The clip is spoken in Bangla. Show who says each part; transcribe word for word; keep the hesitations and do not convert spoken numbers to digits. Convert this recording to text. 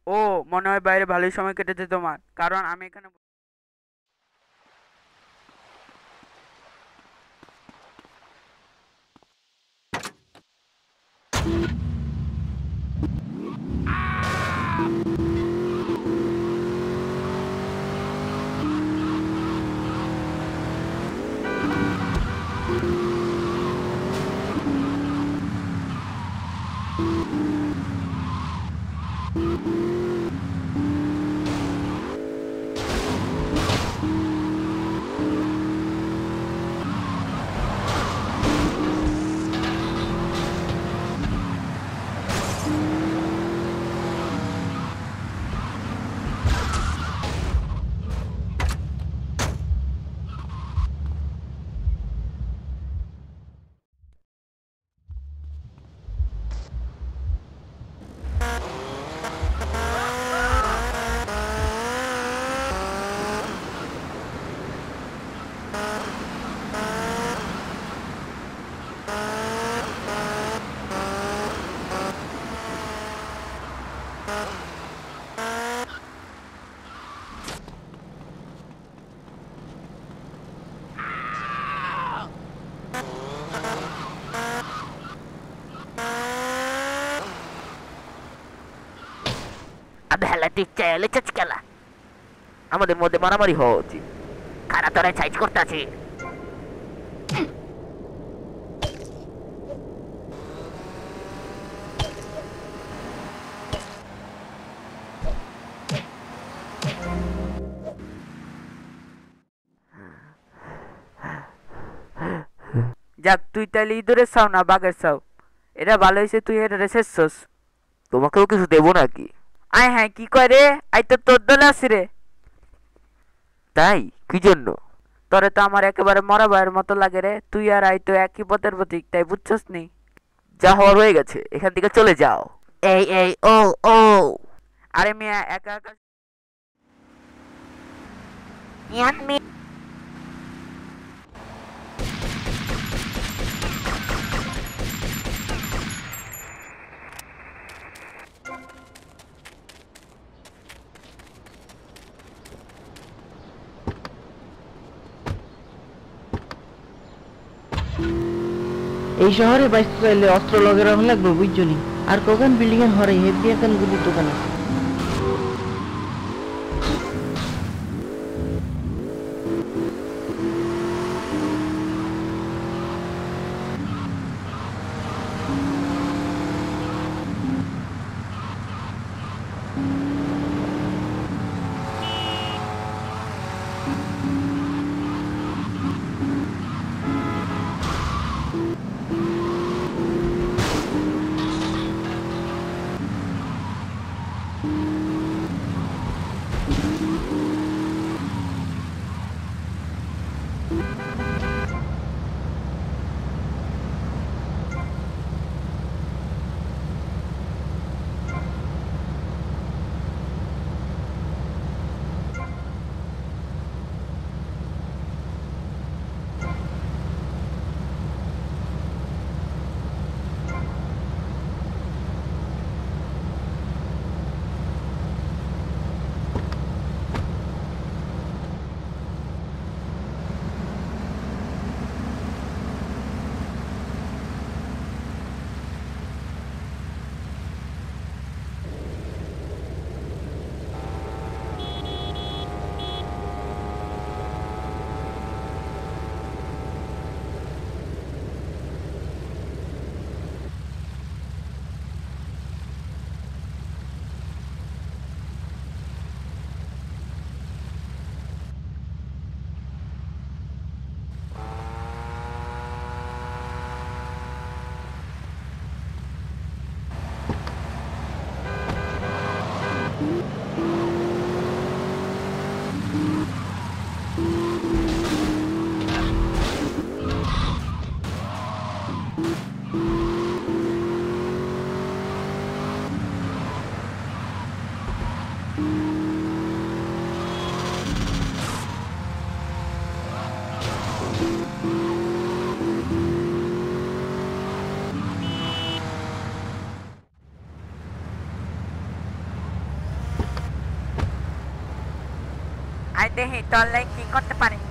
Speaker 1: ও, মনে হয় বাইরে ভালোই সময় কেটেছে তোমার, কারণ আমি এখানে।
Speaker 2: Ada hal ticce lecet sekali. আমাদের মধ্যে মারামারি হওয়া উচিত। খারা তোরে সাইজ করতেছি।
Speaker 1: যাক, তুই তাইলে ইঁদুরের চাও না বাঘের চাও? এটা ভালো হয়েছে তুই এটা শেষছস।
Speaker 2: তোমাকেও কিছু দেবো নাকি?
Speaker 1: আয় হ্যাঁ, কি কয় রে? আই তো তোর দলে আছি রে।
Speaker 2: তাই? কি জন্য?
Speaker 1: তোরে তো আমার একেবারে মরা ভাইয়ের মতো লাগে রে। তুই আর আই তো একই পথের প্রতীক, তাই বুঝছস নি?
Speaker 2: যা হওয়ার হয়ে গেছে, এখান থেকে চলে যাও। এই এই ও ও
Speaker 1: আরে মিয়া, একা একা
Speaker 2: ইয়ান মি
Speaker 3: এই শহরে বাইসতে চাইলে অস্ত্র লগে রাখা লাগবে বুঝছনি। আর কখন বিল্ডিং এর হরে হেভি এখন গুলির দোকান আছে।
Speaker 1: আই দেখি তোর লাই কি করতে পারি